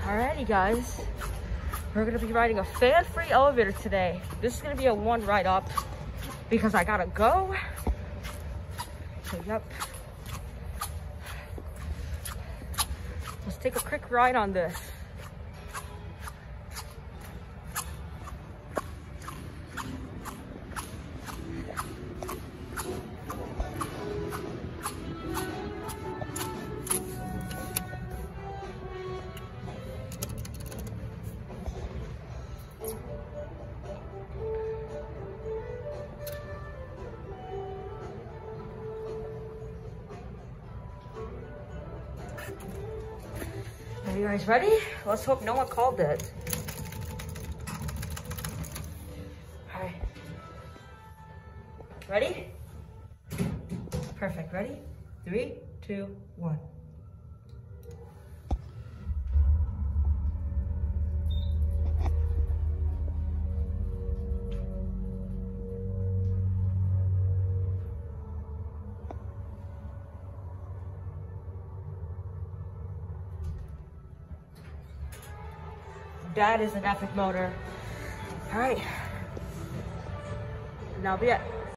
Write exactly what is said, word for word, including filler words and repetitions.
Alrighty guys, we're gonna be riding a fan-free elevator today. This is gonna be a one ride up because I gotta go. So yep. Let's take a quick ride on this. Are you guys ready? Let's hope no one called it. All right. Ready? Perfect. Ready? Three, two, one. That is an epic motor. All right. And that'll be it.